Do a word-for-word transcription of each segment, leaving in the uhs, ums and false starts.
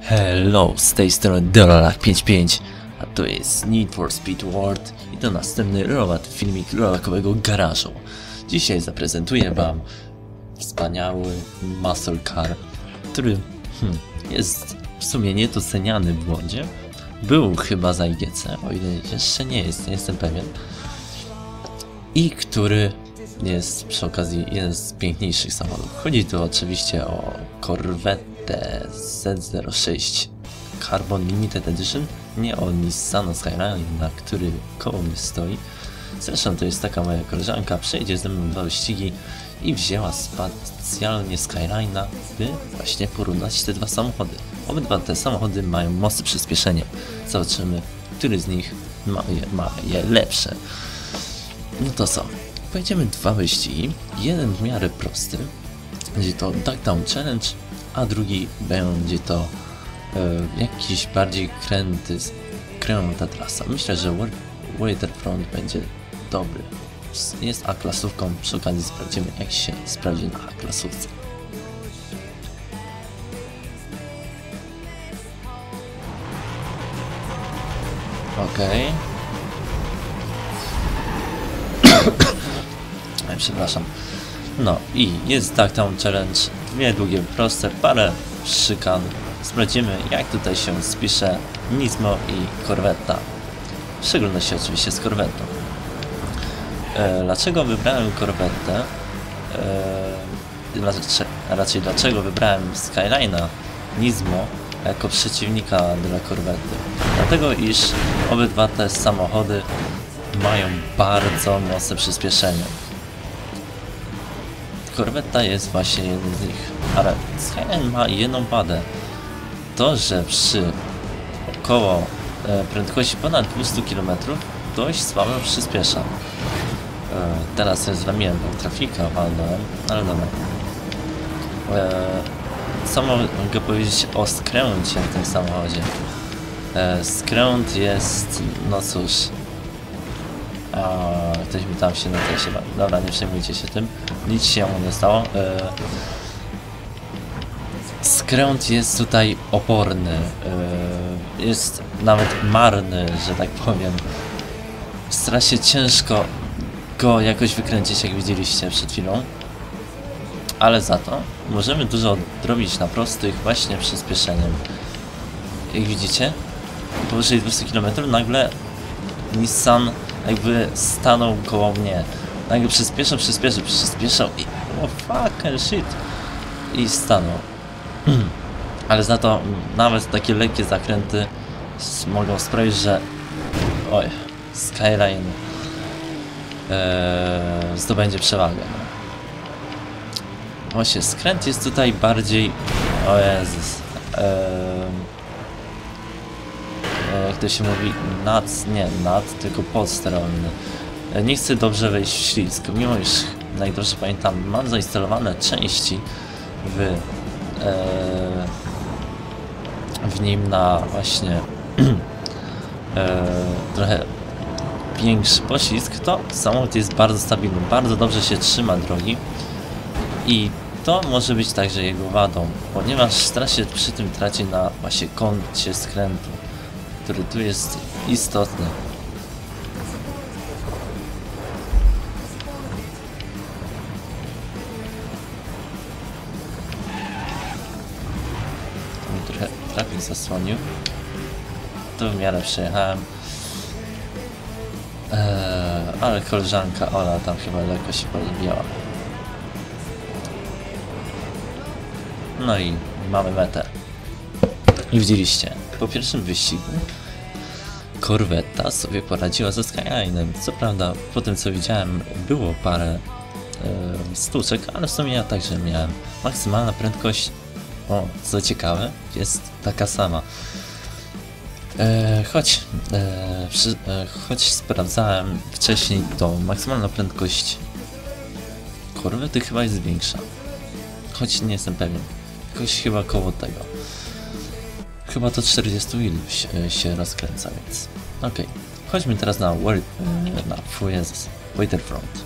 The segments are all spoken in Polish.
Hello, z tej strony Dolalak pięćdziesiąt pięć, a to jest Need for Speed World i to następny rollout filmik rolakowego garażu. Dzisiaj zaprezentuję wam wspaniały muscle car, który hmm, jest w sumie niedoceniany w błądzie. Był chyba za I G C, o ile jeszcze nie jest, nie jestem pewien. I który jest przy okazji jeden z piękniejszych samochodów. Chodzi tu oczywiście o Corvette Z zero sześć Carbon Limited Edition, nie o Nissana Skyline, na który koło mnie stoi. Zresztą to jest taka moja koleżanka, przejdzie ze mną dwa wyścigi i wzięła specjalnie Skyline'a, by właśnie porównać te dwa samochody. Obydwa te samochody mają mocne przyspieszenie. Zobaczymy, który z nich ma je, ma je lepsze. No to co? Pojedziemy dwa wyścigi. Jeden w miarę prosty, będzie to Duckdown Challenge, a drugi będzie to e, jakiś bardziej kręty, kręta trasa. Myślę, że Waterfront będzie dobry. Jest A-klasówką, przy okazji sprawdzimy, jak się sprawdzi na A-klasówce. Okej. Okay. Przepraszam. No i jest Duckdown Challenge, dwie długie, proste, parę szykan. Sprawdzimy, jak tutaj się spisze Nismo i Corvetta. W szczególności oczywiście z Corvettą. E, dlaczego wybrałem Corvettę? E, dlaczego, raczej dlaczego wybrałem Skyline'a Nismo jako przeciwnika dla Corvetty? Dlatego, iż obydwa te samochody mają bardzo mocne przyspieszenie. Corvetta jest właśnie jeden z nich, ale Skyline ma jedną wadę. To, że przy około e, prędkości ponad dwieście kilometrów dość słabo przyspiesza. E, teraz jest zwamiłem trafika, walnąłem, ale dobra. E, co mogę powiedzieć o skręcie w tym samochodzie? E, skręt jest, no cóż, a ktoś mi tam się na to się bawi. Dobra, nie przejmujcie się tym, nic się mu nie stało. E, Skręt jest tutaj oporny, yy, jest nawet marny, że tak powiem. Stara się ciężko go jakoś wykręcić, jak widzieliście przed chwilą. Ale za to możemy dużo odrobić na prostych właśnie przyspieszeniem. Jak widzicie, powyżej dwieście kilometrów nagle Nissan jakby stanął koło mnie. Nagle przyspieszał, przyspieszał, przyspieszał i oh fucking shit. I stanął. Ale za to nawet takie lekkie zakręty mogą sprawić, że oj, Skyline ee, zdobędzie przewagę. Właśnie, skręt jest tutaj bardziej, o Jezus, ee, jak to się mówi, nad, nie nad, tylko podsterowany. Nie chcę dobrze wejść w ślizg, mimo iż, najdobrze pamiętam, mam zainstalowane części w w nim na właśnie e, trochę większy poślizg, to samochód jest bardzo stabilny, bardzo dobrze się trzyma drogi i to może być także jego wadą, ponieważ stara się przy tym traci na właśnie kącie skrętu, który tu jest istotny. Trafik zasłonił. To w miarę przejechałem. Eee, ale koleżanka Ola tam chyba lekko się podbiła. No i mamy metę. I widzieliście, po pierwszym wyścigu Corvetta sobie poradziła ze Skyline'em. Co prawda, po tym co widziałem, było parę e, stłuczek, ale w sumie ja także miałem. Maksymalna prędkość, o, co ciekawe, jest taka sama. E, choć, e, przy, e, choć sprawdzałem wcześniej, to maksymalna prędkość Corvetty chyba jest większa. Choć nie jestem pewien. Jakoś chyba koło tego. Chyba to czterdzieści mil się, się rozkręca, więc okej. Okay. Chodźmy teraz na, na Jezus, Waterfront.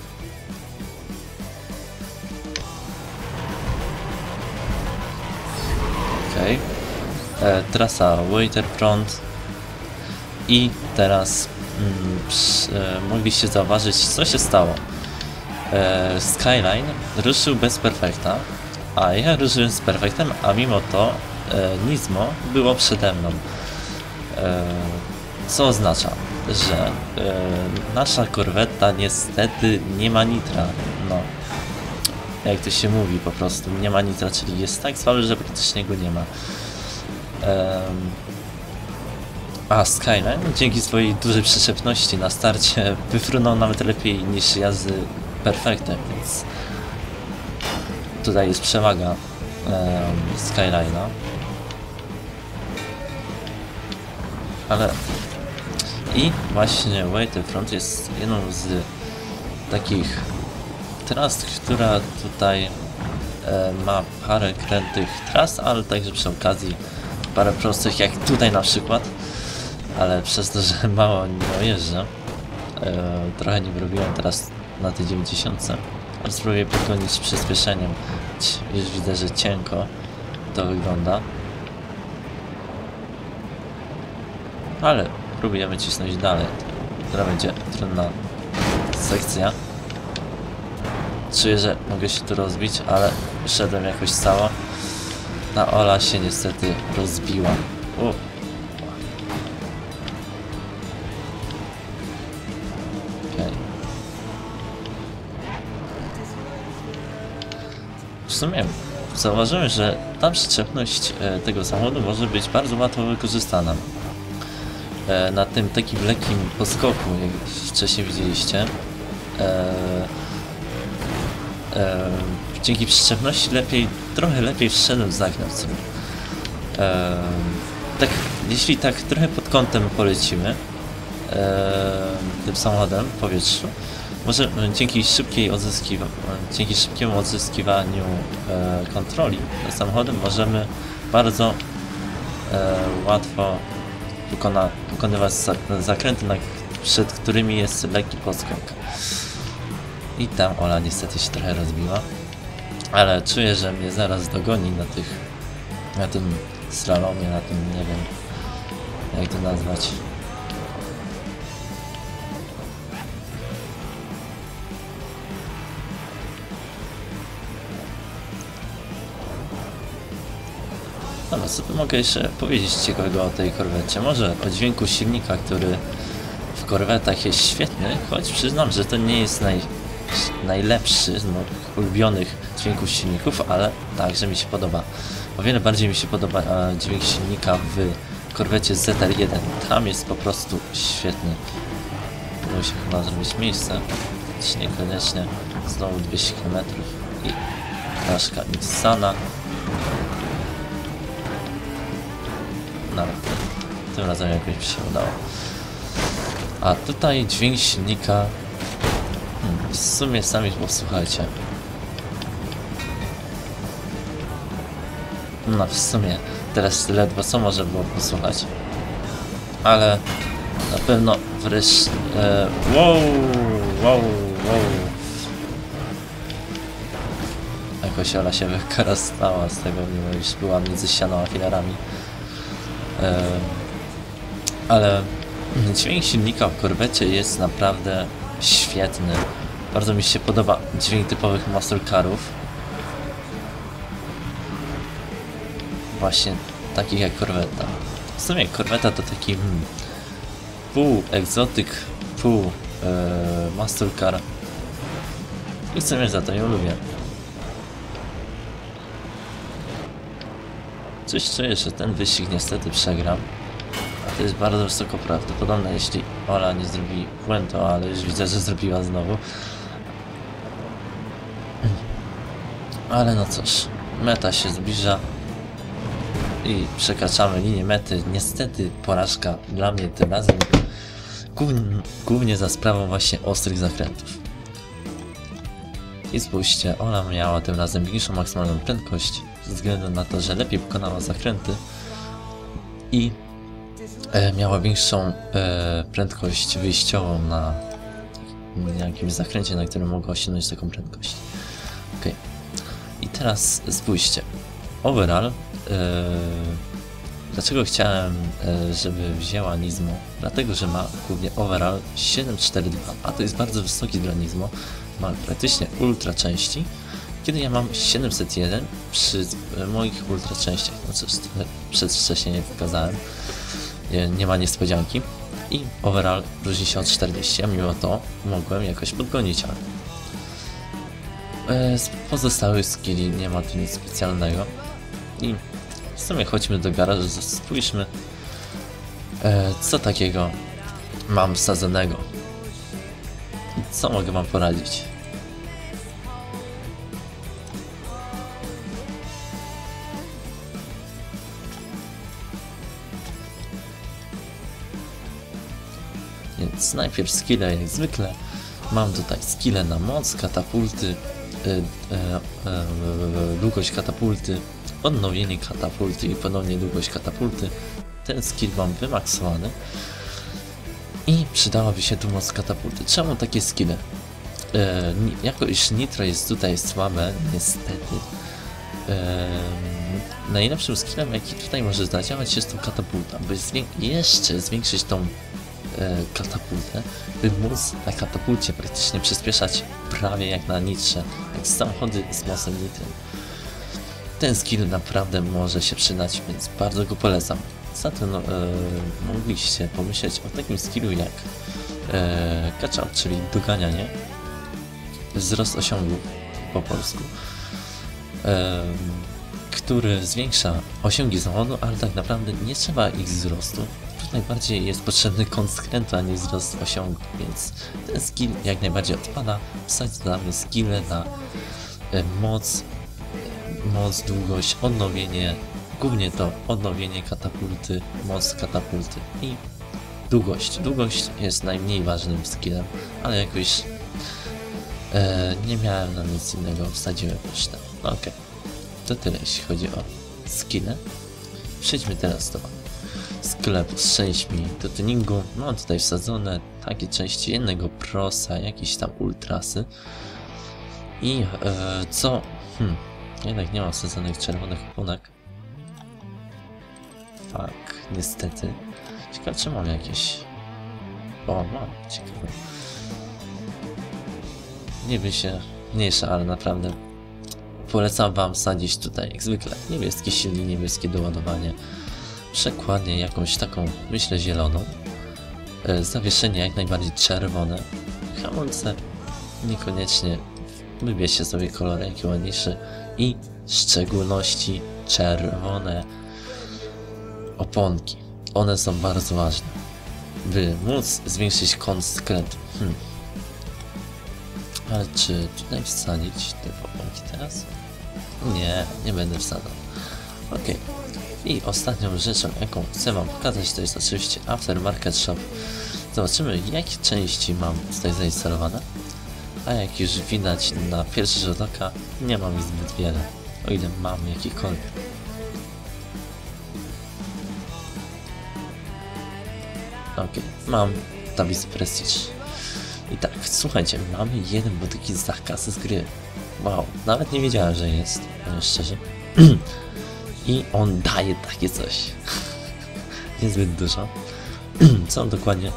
Okej. Okay. e, trasa Waterfront i teraz mm, przy, e, mogliście zauważyć, co się stało. E, Skyline ruszył bez perfekta, a ja ruszyłem z perfektem, a mimo to e, Nismo było przede mną. E, co oznacza, że e, nasza korweta niestety nie ma nitra. No, jak to się mówi po prostu, nie ma nitra, czyli jest tak słaby, że praktycznie go nie ma. E, a Skyline dzięki swojej dużej przyczepności na starcie wyfrunął nawet lepiej niż jazdy perfektem, więc tutaj jest przewaga um, Skyline'a. Ale i właśnie Waterfront jest jedną z takich tras, która tutaj e, ma parę krętych tras, ale także przy okazji parę prostych, jak tutaj na przykład. Ale przez to, że mało nie dojeżdżę, e, trochę nie wyrobiłem teraz na tej dziewięćdziesiątce, ale spróbuję podgonić z przyspieszeniem. Już widzę, że cienko to wygląda, ale próbujemy cisnąć dalej. Teraz będzie trudna sekcja. Czuję, że mogę się tu rozbić, ale szedłem jakoś cało. Ta Ola się niestety rozbiła. U. W sumie zauważyłem, że ta przyczepność e, tego samochodu może być bardzo łatwo wykorzystana. E, na tym takim lekkim poskoku, jak wcześniej widzieliście, e, e, dzięki przyczepności lepiej, trochę lepiej wszedłem w zakręt. E, tak, jeśli tak trochę pod kątem polecimy e, tym samochodem w powietrzu, może dzięki szybkiej odzyskiwa dzięki szybkiemu odzyskiwaniu e, kontroli nad samochodem możemy bardzo e, łatwo wykona wykonywać zakręty, na, przed którymi jest lekki podskok. I tam Ola niestety się trochę rozbiła, ale czuję, że mnie zaraz dogoni na tych, na tym slalomie, na tym, nie wiem jak to nazwać. Dobra, co tu mogę jeszcze powiedzieć ciekawego o tej korwecie? Może o dźwięku silnika, który w korwetach jest świetny, choć przyznam, że to nie jest naj, najlepszy z moich ulubionych dźwięków silników, ale także mi się podoba. O wiele bardziej mi się podoba e, dźwięk silnika w korwecie Z R jeden. Tam jest po prostu świetny. Udało się chyba zrobić miejsce, choć niekoniecznie. Znowu dwieście kilometrów i flaszka Nissana. No, tym razem jakoś mi się udało. A tutaj dźwięk silnika, hmm, w sumie sami posłuchajcie. No w sumie teraz ledwo co może było posłuchać, ale na pewno wreszcie e, wow, wow, wow. Jakoś Ola się wykarastała z tego, mimo iż była między ścianą a filarami. E, ale dźwięk silnika w korwecie jest naprawdę świetny. Bardzo mi się podoba dźwięk typowych muscle carów. Właśnie takich jak korweta. W sumie korweta to taki hmm, pół egzotyk, pół e, muscle car. I w sumie za to ją lubię. Coś czuję, że ten wyścig niestety przegram. A to jest bardzo wysoko prawdopodobne, jeśli Ola nie zrobi błędu, ale już widzę, że zrobiła znowu. Ale no cóż, meta się zbliża i przekraczamy linię mety. Niestety porażka dla mnie tym razem, głównie, głównie za sprawą właśnie ostrych zakrętów. I spójrzcie, Ola miała tym razem większą maksymalną prędkość ze względu na to, że lepiej pokonała zakręty i e, miała większą e, prędkość wyjściową na jakimś zakręcie, na którym mogła osiągnąć taką prędkość. Ok. I teraz spójrzcie. Overall, e, Dlaczego chciałem, żeby wzięła Nizmo? Dlatego, że ma głównie overall siedem cztery dwa, a to jest bardzo wysoki dla Nizmo. Ma praktycznie ultra części, kiedy ja mam siedemset jeden przy moich ultra częściach. No cóż, przedwcześnie nie pokazałem. Nie, nie ma niespodzianki. I overall różni się o czterdzieści, a mimo to mogłem jakoś podgonić, ale z pozostałych skilli nie ma tu nic specjalnego. I w sumie chodźmy do garażu, spójrzmy, e, co takiego mam wsadzonego i co mogę wam poradzić. Więc najpierw skille jak zwykle. Mam tutaj skille na moc, katapulty, e, e, e, długość katapulty, odnowienie katapulty i ponownie długość katapulty. Ten skill mam wymaksowany i przydałaby się tu moc katapulty. Czemu takie skille? E, jako iż nitro jest tutaj słabe, niestety, e, najlepszym skillem, jaki tutaj może zadziałać, jest to katapulta, by zwię jeszcze zwiększyć tą e, katapultę, by móc na katapulcie praktycznie przyspieszać prawie jak na nitrze, jak samochody z mocem nitrem. Ten skill naprawdę może się przydać, więc bardzo go polecam. Zatem no, e, mogliście pomyśleć o takim skillu jak e, catch up, czyli doganianie, wzrost osiągów po polsku, e, który zwiększa osiągi samochodu, ale tak naprawdę nie trzeba ich wzrostu. Tutaj bardziej jest potrzebny kąt skrętu, a nie wzrost osiągu, więc ten skill jak najbardziej odpada. Wsadzamy skille na e, moc, moc, długość, odnowienie, głównie to odnowienie katapulty, moc katapulty i długość. Długość jest najmniej ważnym skillem, ale jakoś e, nie miałem na nic innego, wsadziłem już tam. No okej, okay. To tyle jeśli chodzi o skille. Przejdźmy teraz do sklepu z częśćmi do tuningu. Mam tutaj wsadzone takie części jednego prosa, jakieś tam ultrasy i e, co... Hmm, jednak nie mam wsadzonych czerwonych oponek. Fuck, niestety. Ciekawe, czy mam jakieś... O, mam, ciekawe. Nie by się mniejsza, ale naprawdę polecam wam wsadzić tutaj, jak zwykle, niebieskie silnik, niebieskie doładowanie, przekładnię jakąś taką, myślę, zieloną, e, zawieszenie jak najbardziej czerwone, hamulce niekoniecznie, wybierzcie sobie kolor jaki ładniejszy i w szczególności czerwone oponki. One są bardzo ważne, by móc zwiększyć kąt skrętu. Hmm. Ale czy tutaj wsadzić te oponki teraz? Nie, nie będę wsadzał. Ok. I ostatnią rzeczą, jaką chcę wam pokazać, to jest oczywiście Aftermarket Shop. Zobaczymy, jakie części mam tutaj zainstalowane. A jak już widać na pierwszy rzut oka, nie mam ich zbyt wiele, o ile mam jakikolwiek. Ok, mam Tavis Prestige. I tak, słuchajcie, mamy jeden budynki za kasę z gry. Wow, nawet nie wiedziałem, że jest, powiem szczerze. I on daje takie coś. Niezbyt dużo. Co on dokładnie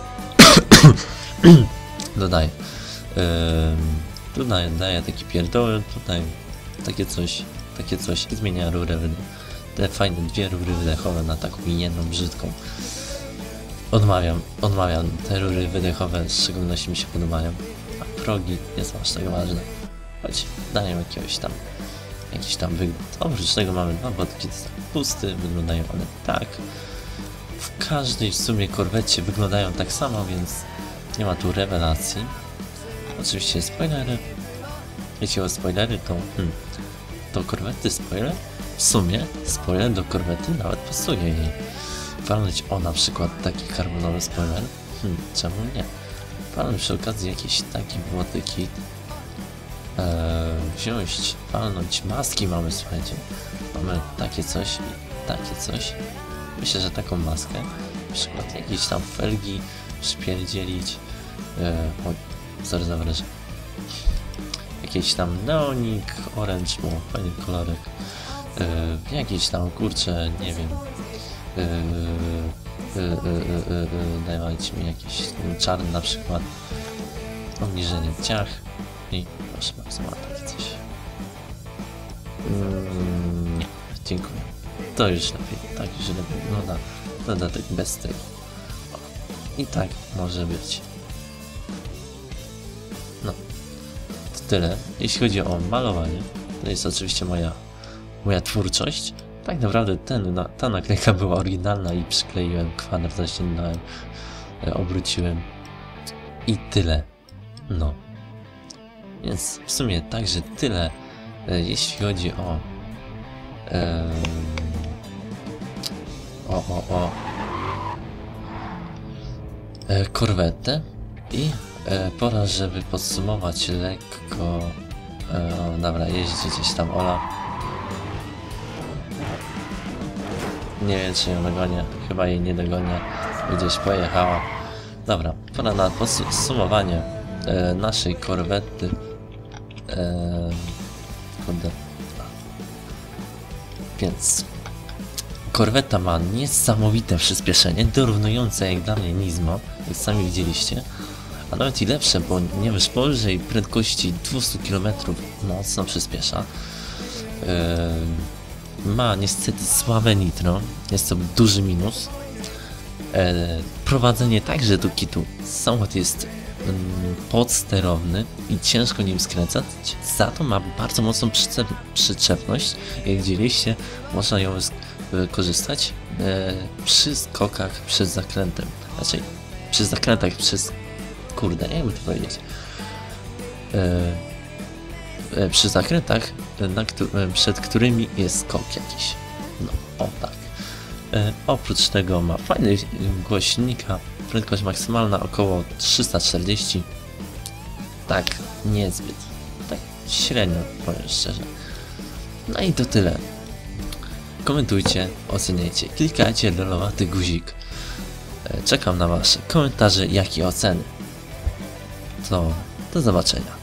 dodaje? Yy, tutaj daje takie pierdoły, tutaj takie coś, takie coś i zmienia rurę wydechowe. Te fajne dwie rury wydechowe na taką jedną brzydką. Odmawiam, odmawiam, te rury wydechowe w szczególności mi się podobają, a progi nie są aż tak ważne, choć dają jakiegoś tam, jakiś tam wygląd. Oprócz tego mamy dwa wodki pusty, wyglądają one tak. W każdej w sumie korwecie wyglądają tak samo, więc nie ma tu rewelacji. Oczywiście spoilery. Jeśli o spoilery, to hmm, do korwety spoiler? W sumie spoiler do korwety nawet pasuje jej. Walnąć o na przykład taki karbonowy spoiler? Hmm, czemu nie? Walnąć przy okazji jakiś taki złoty kit. Eee, wziąć, walnąć maski mamy, słuchajcie. Mamy takie coś i takie coś. Myślę, że taką maskę. Na przykład jakieś tam felgi szpierdzielić. Eee, o, sorry za wrażenie. Jakiś tam neonik, orange, bo fajny kolorek. Eee, jakiś tam, kurczę, nie wiem. Yy, yy, yy, yy, yy, dajcie mi jakiś czarny na przykład. Obniżenie ciach. I proszę bardzo, ma takie coś. Yy, dziękuję. To już lepiej, tak już lepiej wygląda. Dodatek bez tyłu. I tak może być. No. To tyle. Jeśli chodzi o malowanie, to jest oczywiście moja, moja twórczość. Tak naprawdę ten, na, ta naklejka była oryginalna i przykleiłem kwadrat, zaściągnąłem, e, obróciłem i tyle. No. Więc w sumie także tyle, e, jeśli chodzi o, e, o, o, o e, korwetę i e, pora, żeby podsumować lekko. E, o, dobra, jeździ gdzieś tam Ola. Nie wiem, czy ją dogonię. Chyba jej nie dogonię. Gdzieś pojechała. Dobra, pora na podsumowanie e, naszej korwety. E, kurde. Więc korweta ma niesamowite przyspieszenie, dorównujące jak dla mnie Nismo, jak sami widzieliście. A nawet i lepsze, bo niewyż powyżej prędkości dwieście kilometrów mocno przyspiesza. E, Ma niestety słabe nitro, jest to duży minus. E, prowadzenie także do kitu. Samochód jest mm, podsterowny i ciężko nim skręcać, za to ma bardzo mocną przyczep przyczepność. Jak widzieliście, można ją wykorzystać e, przy skokach przed zakrętem. Znaczy, przy zakrętach, przez... kurde, jakby to powiedzieć. E, przy zakrętach, na któ przed którymi jest skok jakiś. No, o tak. E, oprócz tego ma fajny głośnika, prędkość maksymalna około trzysta czterdzieści. Tak, niezbyt. Tak średnio, powiem szczerze. No i to tyle. Komentujcie, oceniajcie, klikajcie lolowaty guzik. E, czekam na wasze komentarze, jak i oceny. To do zobaczenia.